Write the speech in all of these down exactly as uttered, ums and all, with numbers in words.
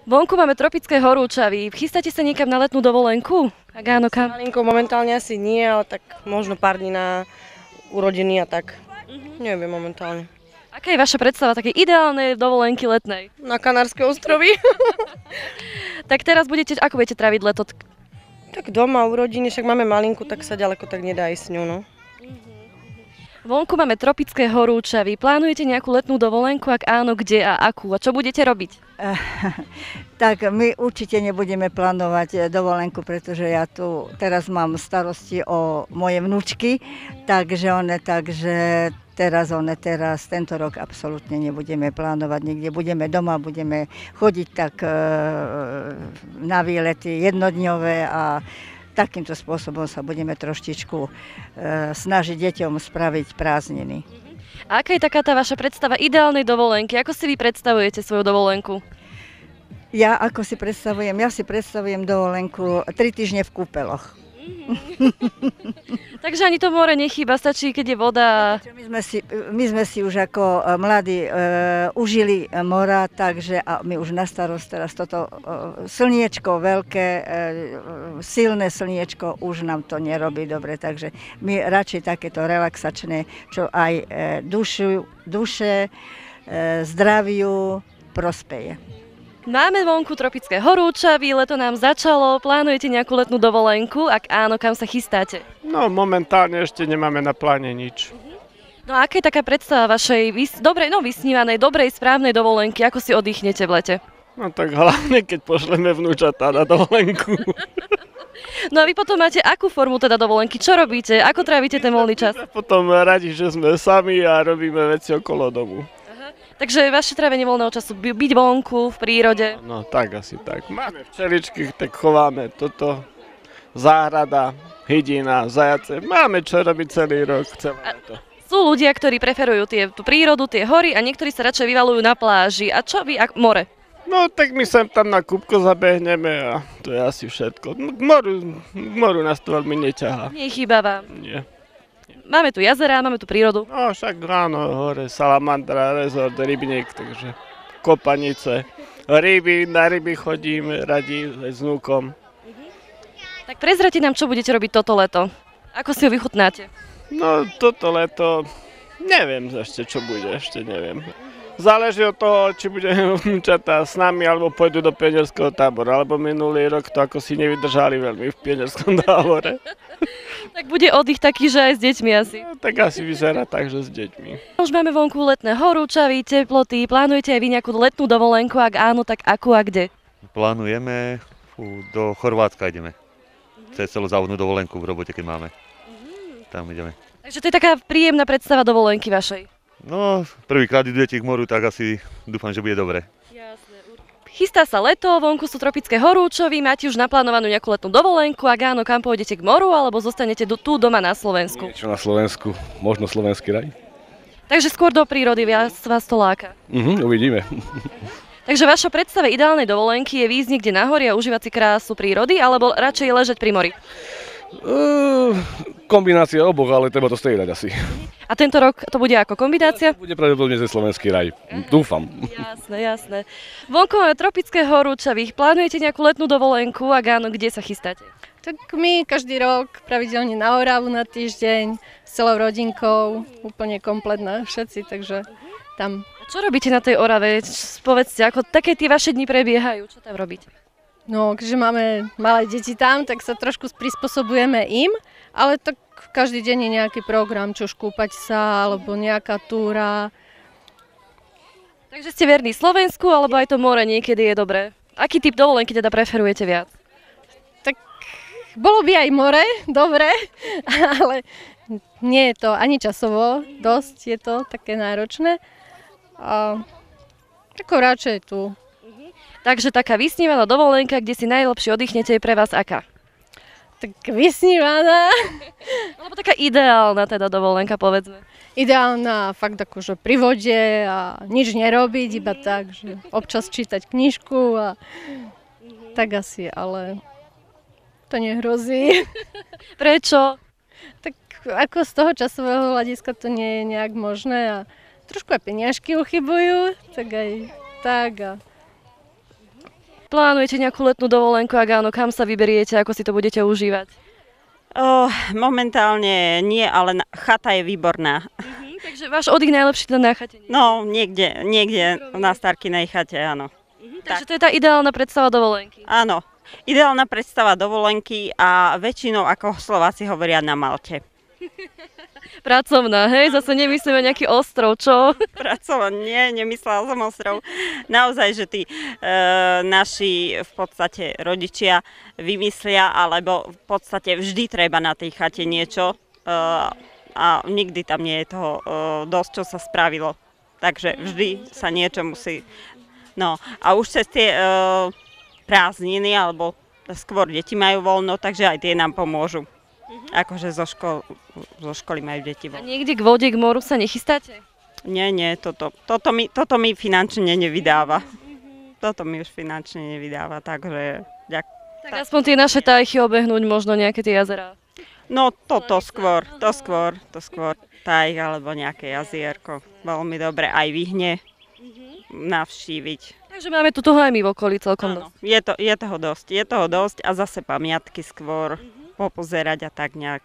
Vonku máme tropické horúčavy. Chystáte sa niekam na letnú dovolenku? Ak áno, kam? Malinko momentálne asi nie, ale tak možno pár dní na urodiny a tak. Mm-hmm. Neviem momentálne. Aká je vaša predstava takej ideálnej dovolenky letnej? Na Kanárske ostrovy. Tak teraz budete, ako budete tráviť leto? Tak doma u rodiny, však máme malinku, tak sa ďaleko tak nedá ísť s ňou, no. Vonku máme tropické horúčavy. Plánujete nejakú letnú dovolenku? Ak áno, kde a akú? A čo budete robiť? Tak my určite nebudeme plánovať dovolenku, pretože ja tu teraz mám starosti o moje vnúčky, takže one, takže teraz one teraz, tento rok absolútne nebudeme plánovať nikde. Budeme doma, budeme chodiť tak e, na výlety jednodňové a takýmto spôsobom sa budeme troštičku e, snažiť deťom spraviť prázdniny. A aká je taká tá vaša predstava ideálnej dovolenky? Ako si vy predstavujete svoju dovolenku? Ja ako si predstavujem, ja si predstavujem dovolenku tri týždne v kúpeloch. Takže ani to more nechýba, stačí, keď je voda. My sme si, my sme si už ako mladí e, užili mora, takže a my už na starosť teraz toto e, slniečko veľké, e, silné slniečko už nám to nerobí dobre, takže my radšej takéto relaxačné, čo aj e, dušu, duše, e, zdraviu prospeje. Máme vonku tropické horúčavy, leto nám začalo, plánujete nejakú letnú dovolenku? Ak áno, kam sa chystáte? No momentálne ešte nemáme na pláne nič. No a aká je taká predstava vašej vys- dobrej, no vysnívanej, dobrej, správnej dovolenky? Ako si oddychnete v lete? No tak hlavne, keď pošleme vnúčatá na dovolenku. No a vy potom máte akú formu teda dovolenky? Čo robíte? Ako trávite ten voľný čas? Potom radi, že sme sami a robíme veci okolo domu. Takže vaše trávenie voľného času, by- byť vonku, v prírode? No tak asi tak. Máme včeličky, tak chováme toto. Záhrada, hydina, zajace. Máme čo robiť celý rok, celé leto. Sú ľudia, ktorí preferujú tie, tú prírodu, tie hory a niektorí sa radšej vyvalujú na pláži. A čo vy, ak more? No tak my sem tam na kúpko zabehneme a to je asi všetko. No, k moru, k moru nás to veľmi neťahá. Nechýba vám. Nie. Máme tu jazera, máme tu prírodu. No však áno, hore Salamandra, rezort, rybník, takže kopanice. Ryby, na ryby chodíme radi s vnúkom. Tak prezrate nám, čo budete robiť toto leto. Ako si ho vychutnáte? No toto leto, neviem ešte čo bude, ešte neviem. Záleží od toho, či budeme vnúčatá s nami, alebo pôjdu do pionierského tábora, alebo minulý rok to ako si nevydržali veľmi v pionierskom tábore. Tak bude oddych taký, že aj s deťmi asi. No, tak asi vyzerá tak, že s deťmi. Už máme vonku letné horúčavy, teploty. Plánujete aj vy nejakú letnú dovolenku? Ak áno, tak akú a kde? Plánujeme, fú, do Chorvátska ideme. Cez celú závodnú dovolenku v robote, keď máme. Tam ideme. Takže to je taká príjemná predstava dovolenky vašej. No, prvýkrát idete k moru, tak asi dúfam, že bude dobre. Chystá sa leto, vonku sú tropické horúčovy, máte už naplánovanú nejakú letnú dovolenku, ak áno, kam pôjdete k moru, alebo zostanete do, tu doma na Slovensku? Niečo na Slovensku, možno slovenský raj. Takže skôr do prírody, viac vás to láka. Mhm, uvidíme. Takže vaša predstava ideálnej dovolenky je výjsť niekde na hori a užívať si krásu prírody, alebo radšej ležať pri mori? Uh, kombinácia oboch, ale treba to striedať asi. A tento rok to bude ako kombinácia? Bude pravdepodobne ze slovenský raj, dúfam. Jasné, jasné. Vonku máme tropické horúčavy. Plánujete nejakú letnú dovolenku? Ak áno, kde sa chystáte? Tak my každý rok pravidelne na Oravu na týždeň s celou rodinkou, úplne kompletná všetci, takže tam. A čo robíte na tej Orave? Povedzte, ako také tie vaše dni prebiehajú? Čo tam robíte? No, keďže máme malé deti tam, tak sa trošku prispôsobujeme im, ale tak každý deň je nejaký program, čo škúpať sa, alebo nejaká túra. Takže ste verní Slovensku, alebo aj to more niekedy je dobré? Aký typ dovolenky teda preferujete viac? Tak bolo by aj more, dobre, ale nie je to ani časovo, dosť je to také náročné. A ako radšej tu. Takže taká vysnívaná dovolenka, kde si najlepšie oddychnete, je pre vás aká? Tak vysnívaná. Alebo taká ideálna teda dovolenka, povedzme. Ideálna fakt akože pri vode a nič nerobiť, iba tak, že občas čítať knižku a tak asi, ale to nehrozí. Prečo? Tak ako z toho časového hľadiska to nie je nejak možné a trošku aj peniažky uchybujú, tak aj tak a Plánujete nejakú letnú dovolenku? Ak áno, kam sa vyberiete? Ako si to budete užívať? Oh, momentálne nie, ale na, chata je výborná. Mhm, takže váš oddych najlepší ten na chate? Nie? No, niekde, niekde na Starkinej chate, áno. Mhm, takže to je tá ideálna predstava dovolenky. Áno, ideálna predstava dovolenky a väčšinou, ako Slováci hovoria, na Malte. Pracovná, hej? Zase nemyslíme nejaký ostrov, čo? Pracovná, nie, nemyslela som ostrov. Naozaj, že tí e, naši v podstate rodičia vymyslia, alebo v podstate vždy treba na tej chate niečo e, a nikdy tam nie je toho e, dosť, čo sa spravilo. Takže vždy sa niečo musí... No a už cez tie e, prázdniny, alebo skôr deti majú voľno, takže aj tie nám pomôžu. Akože zo, škol, zo školy majú deti A voľno. niekde k vode, k moru sa nechystáte? Nie, nie, toto, toto, mi, toto mi finančne nevydáva. Toto mi už finančne nevydáva, takže ďakujem. Tak aspoň tie naše tajchy obehnúť, možno nejaké tie jazerá. No toto skôr, to skôr, to skôr. Taj alebo nejaké jazierko. Veľmi dobre aj vyhne navštíviť. Takže máme tu toho aj my v okolí celkom Áno, dosť. je, to, je toho dosť, je toho dosť a zase pamiatky skôr popozerať a tak nejak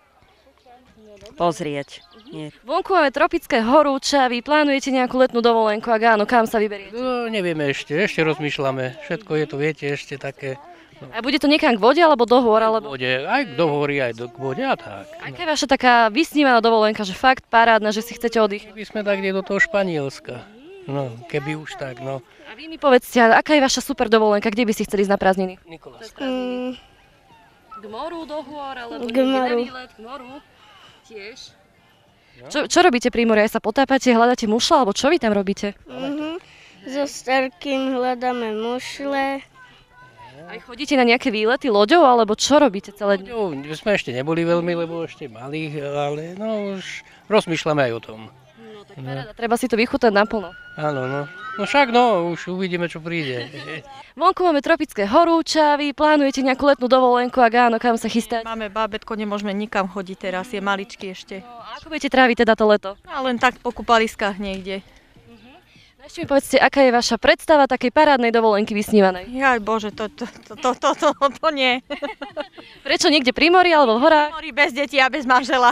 pozrieť. Nie. Vonku máme tropické horúčavy, plánujete nejakú letnú dovolenku? Ak áno, kam sa vyberiete? No, nevieme ešte, ešte rozmýšľame. Všetko je to, viete, ešte také A bude to niekam k vode, alebo do hôr, v alebo... vode, aj do hory, aj do k vode a tak. Aká je vaša taká vysnívaná dovolenka, že fakt parádna, že si chcete oddychnúť? Keby sme tak kde do toho Španielska. No, keby už tak, no. A vy mi povedzte, aká je vaša super dovolenka, kde by si chceli ísť na prázdniny? Nikolás. Mm, K moru, do hôr, alebo K moru. výlet, k moru? Tiež. Čo, čo robíte pri mori? Aj sa potápate, hľadáte mušle, alebo čo vy tam robíte? Mhm. So Starkým hľadáme mušle. Aj chodíte na nejaké výlety loďou, alebo čo robíte celé dňa? No, sme ešte neboli veľmi, lebo ešte mali, ale no už rozmýšľame aj o tom. No tak paráda, treba si to vychutať naplno. Áno, no. No však no, už uvidíme, čo príde. Vonku máme tropické horúčavy, plánujete nejakú letnú dovolenku, ak áno, kam sa chystáte? Máme bábätko, nemôžeme nikam chodiť teraz, je maličký ešte. No, a ako budete tráviť teda to leto? A len tak po kúpaliskách niekde. No ešte mi povedzte, aká je vaša predstava takej parádnej dovolenky vysnívanej? Jaj bože, to, to, to, to, to, to, to nie. Prečo niekde pri mori alebo v horách? Mori bez detí a bez manžela.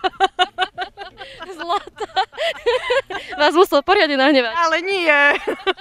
Zlata. Vás musel poriadne nahnevať. Ale nie.